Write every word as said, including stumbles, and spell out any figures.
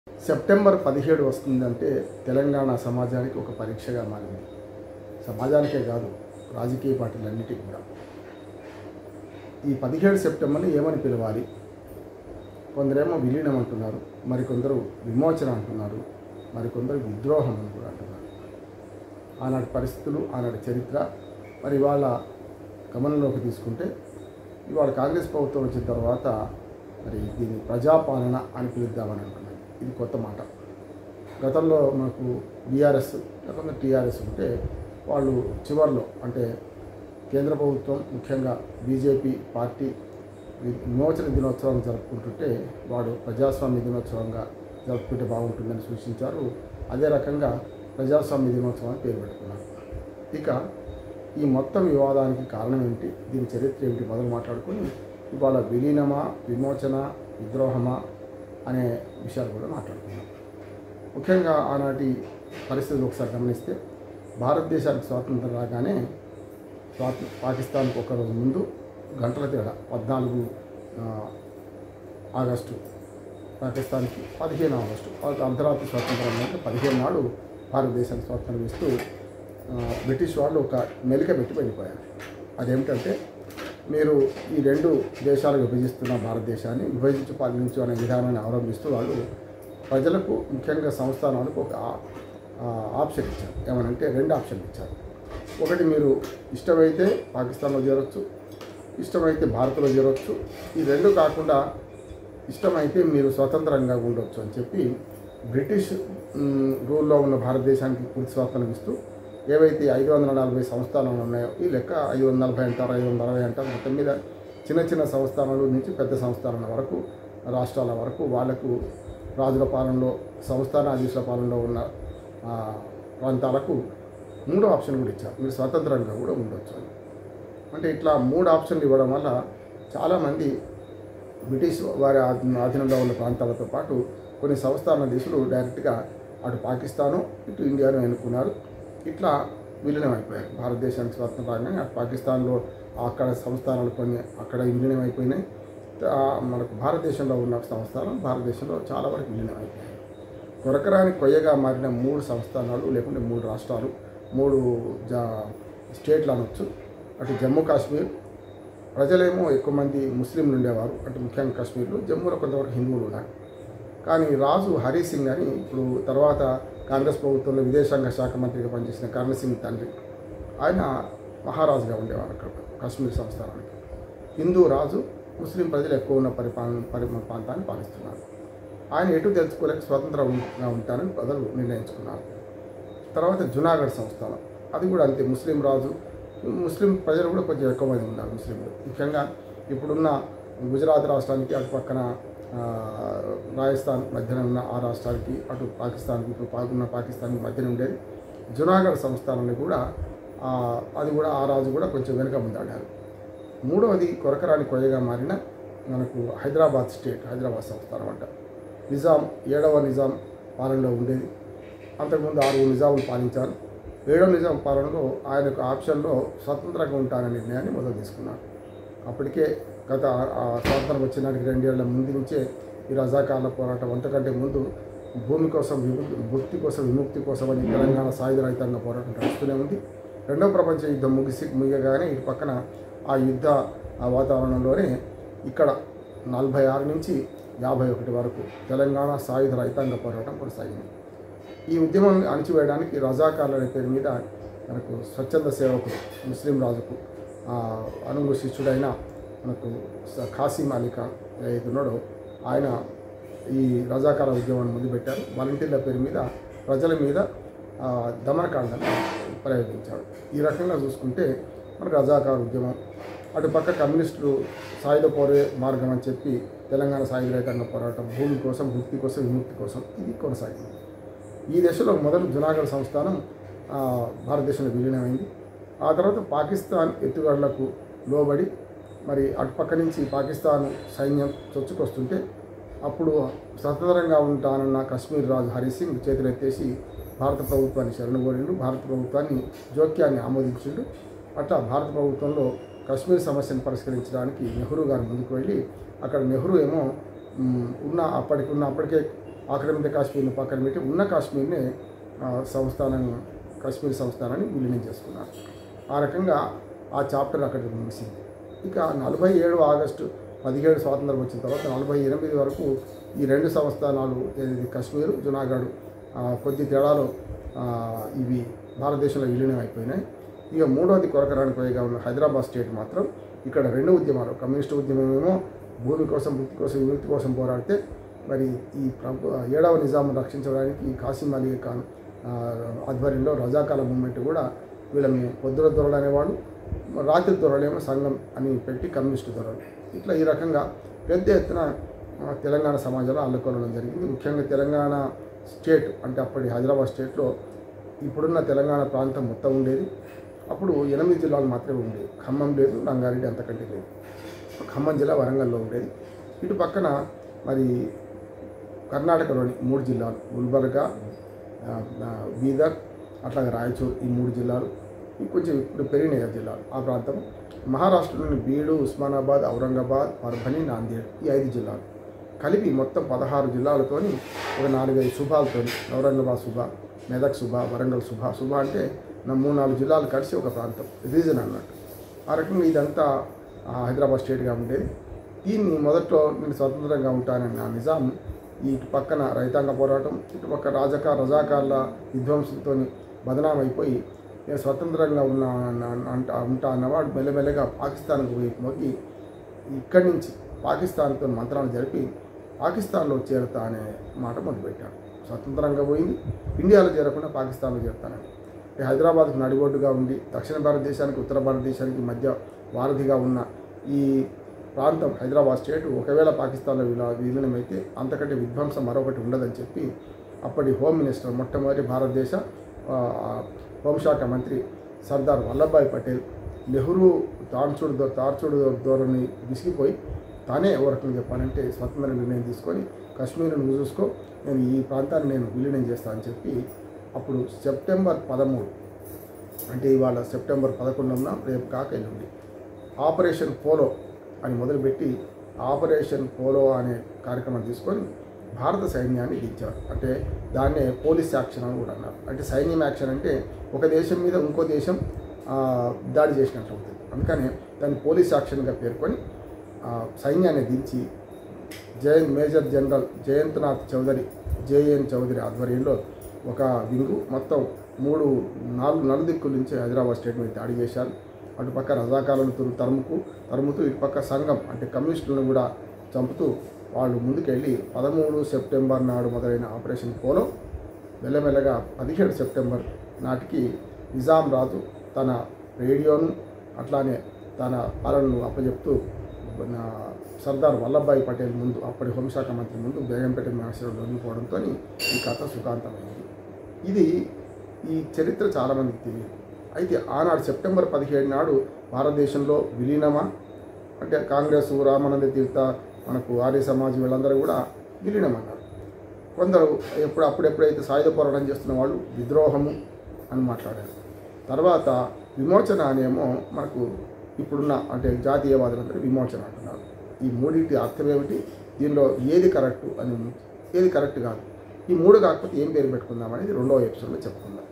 September పదిహేడు వస్తుందంటే తెలంగాణ సమాజానికి ఒక పరీక్షగా మారింది. సమాజానికే కాదు, రాజకీయ పార్టీలన్నిటికీ కూడా. ఈ పదిహేడు సెప్టెంబర్ని ఏమని పిలవాలి? కొందరేమో విలీనం అంటున్నారు, మరికొందరు విమోచన అంటున్నారు, మరికొందరు విద్రోహం అని కూడా అంటున్నారు. ఆనాటి పరిస్థితులు, ఆనాటి చరిత్ర, మరి ఇవాళ గమనంలోకి తీసుకుంటే ఇవాళ కాంగ్రెస్ ప్రభుత్వం వచ్చిన తర్వాత మరి దీన్ని ప్రజాపాలన అని పిలుద్దామని అంటున్నారు. ఇది కొత్త మాట. గతంలో మనకు బీఆర్ఎస్ లేకపోతే టీఆర్ఎస్ ఉంటే వాళ్ళు చివరిలో అంటే కేంద్ర ప్రభుత్వం ముఖ్యంగా బీజేపీ పార్టీ విమోచన దినోత్సవం జరుపుకుంటుంటే వాడు ప్రజాస్వామ్య దినోత్సవంగా జరుపుకుంటే బాగుంటుందని సూచించారు. అదే రకంగా ప్రజాస్వామ్య దినోత్సవం అని పేరు పెట్టుకున్నారు. ఇక ఈ మొత్తం వివాదానికి కారణం ఏమిటి, దీని చరిత్ర ఏమిటి మొదలు మాట్లాడుకొని ఇవాళ విలీనమా, విమోచన, విద్రోహమా అనే విషయాలు కూడా మాట్లాడుతున్నాం. ముఖ్యంగా ఆనాటి పరిస్థితులు ఒకసారి గమనిస్తే భారతదేశానికి స్వాతంత్రం రాగానే స్వాత పాకిస్తాన్కి ఒకరోజు ముందు గంటల తేడా పద్నాలుగు ఆగస్టు పాకిస్తాన్కి పదిహేను ఆగస్టు అర్ధరాత్రి స్వాతంత్రం అంటే పదిహేను నాడు భారతదేశానికి స్వాతంత్రం ఇస్తూ బ్రిటిష్ వాళ్ళు ఒక మెలిక పెట్టి వెళ్ళిపోయారు. అదేమిటంటే మీరు ఈ రెండు దేశాలు విభజిస్తున్న భారతదేశాన్ని విభజించి పాలించు అనే విధానాన్ని అవలంబిస్తూ వాళ్ళు ప్రజలకు ముఖ్యంగా సంస్థానాలకు ఒక ఆప్షన్ ఇచ్చారు. ఏమనంటే రెండు ఆప్షన్లు ఇచ్చారు. ఒకటి, మీరు ఇష్టమైతే పాకిస్తాన్లో చేరొచ్చు, ఇష్టమైతే భారత్లో చేరొచ్చు. ఈ రెండు కాకుండా ఇష్టమైతే మీరు స్వతంత్రంగా ఉండొచ్చు అని చెప్పి బ్రిటిష్ రూల్లో ఉన్న భారతదేశానికి పూర్తి స్వాతంత్రం ఇస్తూ ఏవైతే ఐదు వందల నలభై సంస్థానాలు ఉన్నాయో ఈ లెక్క ఐదు వందల నలభై అంటారు, ఐదు వందల అరవై అంటారు, మొత్తం మీద చిన్న చిన్న సంస్థానాల నుంచి పెద్ద సంస్థానాల వరకు రాష్ట్రాల వరకు వాళ్లకు రాజుల పాలనలో సంస్థానాధీశుల పాలనలో ఉన్న ప్రాంతాలకు మూడో ఆప్షన్ కూడా ఇచ్చారు. మీరు స్వతంత్రంగా కూడా ఉండొచ్చు అని. అంటే ఇట్లా మూడు ఆప్షన్లు ఇవ్వడం వల్ల చాలామంది బ్రిటిష్ వారి ఆధీనంలో ఉన్న ప్రాంతాలతో పాటు కొన్ని సంస్థానాధీశులు డైరెక్ట్గా అటు పాకిస్తాను ఇటు ఇండియాను ఎన్నుకున్నారు. ఇట్లా విలీనం అయిపోయారు. భారతదేశానికి స్వాతంత్రం రాగానే అటు పాకిస్తాన్లో అక్కడ సంస్థానాలు కొన్ని అక్కడ విలీనం అయిపోయినాయి. మనకు భారతదేశంలో ఉన్న సంస్థానం భారతదేశంలో చాలా వరకు విలీనం అయిపోయాయి. కొరకరాని కొయ్యగా మారిన మూడు సంస్థానాలు లేకుంటే మూడు రాష్ట్రాలు, మూడు జా స్టేట్లు అనొచ్చు. అటు జమ్మూ కాశ్మీర్ ప్రజలేమో ఎక్కువ మంది ముస్లింలు ఉండేవారు, అటు ముఖ్యంగా కాశ్మీర్లో. జమ్మూలో కొంతవరకు హిందువులు ఉన్నారు. కానీ రాజు హరి సింగ్ అని ఇప్పుడు తర్వాత కాంగ్రెస్ ప్రభుత్వంలో విదేశాంగ శాఖ మంత్రిగా పనిచేసిన కరణ్ సింగ్ తండ్రి, ఆయన మహారాజుగా ఉండేవారు అక్కడ కాశ్మీర్ సంస్థానానికి. హిందూ రాజు ముస్లిం ప్రజలు ఎక్కువ ఉన్న పరిపాలన పరి ప్రాంతాన్ని పాలిస్తున్నారు. ఆయన ఎటు తెలుసుకోలేక స్వతంత్రంగా ఉంటానని ప్రజలు నిర్ణయించుకున్నారు. తర్వాత జునాగఢ్ సంస్థానం, అది కూడా అంతే. ముస్లిం రాజు, ముస్లిం ప్రజలు కూడా కొంచెం ఎక్కువ మంది ఉన్నారు ముస్లింలు. ముఖ్యంగా ఇప్పుడున్న గుజరాత్ రాష్ట్రానికి అటు పక్కన రాజస్థాన్ మధ్యన ఉన్న ఆ రాష్ట్రానికి, అటు పాకిస్తాన్కి ఇప్పుడు పాకున్న పాకిస్తాన్కి మధ్యన ఉండేది జునాగఢ్ సంస్థానాన్ని కూడా అది కూడా ఆ రాజు కూడా కొంచెం వెనుక ముందాడారు. మూడవది కొరకరాని కొయ్యగా మారిన మనకు హైదరాబాద్ స్టేట్, హైదరాబాద్ సంస్థానం అంట. నిజాం ఏడవ నిజాం పాలనలో ఉండేది. అంతకుముందు ఆరు నిజాములు పాలించారు. ఏడవ నిజాం పాలనలో ఆయన యొక్క ఆప్షన్లో స్వతంత్రంగా ఉంటాననే నిర్ణయాన్ని మొదలు తీసుకున్నారు. అప్పటికే గత స్వాతంత్రం వచ్చినానికి రెండేళ్ల ముందు నుంచే ఈ రజాకార్ల పోరాటం, అంతకంటే ముందు భూమి కోసం విముక్తి భక్తి కోసం విముక్తి కోసం అని తెలంగాణ సాయుధ రైతాంగ పోరాటం నడుస్తూనే ఉంది. రెండవ ప్రపంచ యుద్ధం ముగిసి ముగియగానే ఇటు పక్కన ఆ యుద్ధ వాతావరణంలోనే ఇక్కడ నలభై ఆరు నుంచి యాభై ఒకటి వరకు తెలంగాణ సాయుధ రైతాంగ పోరాటం కొనసాగింది. ఈ ఉద్యమాన్ని అణిచివేయడానికి రజాకార్ల అనే పేరు మీద మనకు స్వచ్ఛంద సేవకుడు ముస్లిం రాజుకు అనుంగు శిష్యుడైన మనకు ఖాసిం అలీ ఖాన్ ఏదైతే ఉన్నాడో ఆయన ఈ రజాకార ఉద్యమాన్ని మొదలుపెట్టారు. వాలంటీర్ల పేరు మీద ప్రజల మీద దమనకాండను ప్రయోగించాడు. ఈ రకంగా చూసుకుంటే మన రజాకార ఉద్యమం, అటు పక్క కమ్యూనిస్టులు సాయుధ పోరే మార్గం అని చెప్పి తెలంగాణ సాయుధ రైతాంగ పోరాటం, భూమి కోసం భక్తి కోసం విముక్తి కోసం ఇది కొనసాగింది. ఈ దశలో మొదలు జునాగఢ్ సంస్థానం భారతదేశంలో విలీనమైంది. ఆ తర్వాత పాకిస్తాన్ ఎత్తుగడలకు లోబడి మరి అటుపక్క నుంచి పాకిస్తాన్ సైన్యం చొచ్చుకొస్తుంటే అప్పుడు స్వతంత్రంగా ఉంటానన్న కశ్మీర్ రాజు హరి సింగ్ చేతులెత్తేసి భారత ప్రభుత్వాన్ని శరణుగోరిండు. భారత ప్రభుత్వాన్ని జోక్యాన్ని ఆమోదించిండు. అట్లా భారత ప్రభుత్వంలో కశ్మీర్ సమస్యను పరిష్కరించడానికి నెహ్రూ గారు ముందుకు వెళ్ళి అక్కడ నెహ్రూ ఏమో ఉన్న అప్పటికి ఉన్న అప్పటికే ఆక్రమిత కాశ్మీర్ని పక్కన పెట్టి ఉన్న కాశ్మీర్ని సంస్థానం కాశ్మీర్ సంస్థానాన్ని విలీనం చేసుకున్నారు. ఆ రకంగా ఆ చాప్టర్ అక్కడ ముగిసింది. ఇక నలభై ఏడు ఆగస్టు పదిహేడు స్వాతంత్రం వచ్చిన తర్వాత నలభై ఎనిమిది వరకు ఈ రెండు సంస్థానాలు ఏది కశ్మీరు జునాగఢ్ కొద్ది తేడాలో ఇవి భారతదేశంలో విలీనం అయిపోయినాయి. ఇక మూడవది కొరకరాని పైగా ఉన్న హైదరాబాద్ స్టేట్ మాత్రం ఇక్కడ రెండు ఉద్యమాలు, కమ్యూనిస్టు ఉద్యమమేమో భూమి కోసం వృత్తి కోసం విముక్తి కోసం పోరాడితే, మరి ఈ ఏడవ నిజాంను రక్షించడానికి ఈ కాసిం అలీ ఖాన్ ఆధ్వర్యంలో రజాకాల మూమెంట్ కూడా వీళ్ళని పొద్దున దొరలు అనేవాడు, రాత్రి దొరలేమో సంఘం అని పెట్టి కమ్యూనిస్టు దొరలు, ఇట్లా ఈ రకంగా పెద్ద ఎత్తున తెలంగాణ సమాజంలో అల్లుకోవడం జరిగింది. ముఖ్యంగా తెలంగాణ స్టేట్ అంటే అప్పటి హైదరాబాద్ స్టేట్లో ఇప్పుడున్న తెలంగాణ ప్రాంతం మొత్తం ఉండేది. అప్పుడు ఎనిమిది జిల్లాలు మాత్రమే ఉండేవి. ఖమ్మం లేదు, రంగారెడ్డి అంతకంటే లేదు. ఖమ్మం జిల్లా వరంగల్లో ఉండేది. ఇటు పక్కన మరి కర్ణాటకలోని మూడు జిల్లాలు గుల్బర్గా, బీదర్, అట్లాగే రాయచూర్, ఈ మూడు జిల్లాలు కొంచెం ఇప్పుడు పెరిగినాయి జిల్లాలు ఆ ప్రాంతం. మహారాష్ట్రలోని బీడు, ఉస్మానాబాద్, ఔరంగాబాద్, పర్భని, నాందేడ్, ఈ ఐదు జిల్లాలు కలిపి మొత్తం పదహారు జిల్లాలతోని ఒక నాలుగైదు సుభాలతోని ఔరంగాబాద్ సుభ, మెదక్ సుభ, వరంగల్ సుభ. సుభ అంటే నా మూడు నాలుగు జిల్లాలు కలిసి ఒక ప్రాంతం, రీజన్ అన్నట్టు. ఆ రకంగా ఇదంతా హైదరాబాద్ స్టేట్గా ఉండేది. దీన్ని మొదట్లో నేను స్వతంత్రంగా ఉంటానన్న నిజాం ఇటు పక్కన రైతాంగ పోరాటం, ఇటు పక్క రాజకా రజాకార్ల విధ్వంసంతో బదనామైపోయి నేను స్వతంత్రంగా ఉన్నా అంట ఉంటా అన్నవాడు మెల్లమెల్లగా పాకిస్తాన్కు పోయి మొగ్గి ఇక్కడి నుంచి పాకిస్తాన్తో మంత్రాలు జరిపి పాకిస్తాన్లో చేరుతా అనే మాట మొదలుపెట్టాడు. స్వతంత్రంగా పోయింది, ఇండియాలో చేరకుండా పాకిస్తాన్లో చేరుతానని. హైదరాబాద్కు నడిబొడ్డుగా ఉండి దక్షిణ భారతదేశానికి ఉత్తర భారతదేశానికి మధ్య వారధిగా ఉన్న ఈ ప్రాంతం హైదరాబాద్ స్టేట్ ఒకవేళ పాకిస్తాన్లో విలా విలీనమైతే అంతకంటే విధ్వంసం మరొకటి ఉండదని చెప్పి అప్పటి హోమ్ మినిస్టర్, మొట్టమొదటి భారతదేశ హోంశాఖ మంత్రి సర్దార్ వల్లభాయ్ పటేల్ నెహ్రూ తార్చుడు తార్చుడు ధోరణి విసిగిపోయి తానే ఎవరికి చెప్పాలంటే స్వతంత్ర నిర్ణయం తీసుకొని కాశ్మీర్ను నువ్వు చూసుకో, నేను ఈ ప్రాంతాన్ని నేను విలీనం చేస్తాను అని చెప్పి అప్పుడు సెప్టెంబర్ పదమూడు అంటే ఇవాళ సెప్టెంబర్ పదకొండున రేపు కాక ఎల్లుండి ఆపరేషన్ పోలో అని మొదలుపెట్టి ఆపరేషన్ పోలో అనే కార్యక్రమం తీసుకొని భారత సైన్యాన్ని దించారు. అంటే దాన్నే పోలీస్ యాక్షన్ అని కూడా అన్నారు. అంటే సైన్యం యాక్షన్ అంటే ఒక దేశం మీద ఇంకో దేశం దాడి చేసినట్లు అవుతుంది. అందుకనే దాన్ని పోలీస్ యాక్షన్గా పేర్కొని సైన్యాన్ని దించి Jayant major general Jayantnath Chowdhury JN Chowdhury ఆధ్వర్యంలో ఒక వింగు మొత్తం మూడు నాలుగు నలుదిక్కుల నుంచి హైదరాబాద్ స్టేట్ మీద దాడి చేశారు. అటుపక్క రజాకాలను తరుముకు తరుముతూ ఇటుపక్క సంఘం అంటే కమ్యూనిస్టులను కూడా చంపుతూ వాళ్ళు ముందుకెళ్ళి పదమూడు సెప్టెంబర్ నాడు మొదలైన ఆపరేషన్ పోలో మెల్లమెల్లగా పదిహేడు సెప్టెంబర్ నాటికి నిజాం రాజు తన రేడియోను అట్లానే తన పాలనను అప్పచెప్తూ సర్దార్ వల్లభాయ్ పటేల్ ముందు అప్పటి హోంశాఖ మంత్రి ముందు బేగంపేట మహేశ్వరం లొంగిపోవడంతో ఈ కథ సుఖాంతమైంది. ఇది ఈ చరిత్ర చాలామందికి తెలియదు. అయితే ఆనాడు సెప్టెంబర్ పదిహేడు నాడు భారతదేశంలో విలీనమా అంటే కాంగ్రెస్, రామానంద తీర్థ, మనకు ఆర్య సమాజ్ వీళ్ళందరూ కూడా విలీనమన్నారు. కొందరు ఎప్పుడు అప్పుడెప్పుడైతే సాయుధ పోరాటం చేస్తున్న వాళ్ళు విద్రోహము అని మాట్లాడారు. తర్వాత విమోచన అనేమో మనకు ఇప్పుడున్న అంటే జాతీయవాదులందరూ విమోచన అంటున్నారు. ఈ మూడింటి అర్థం ఏమిటి, దీనిలో ఏది కరెక్టు అని ఏది కరెక్ట్ కాదు, ఈ మూడు కాకపోతే ఏం పేరు పెట్టుకుందాం అనేది రెండవ ఎపిసోడ్లో చెప్పుకుందాం.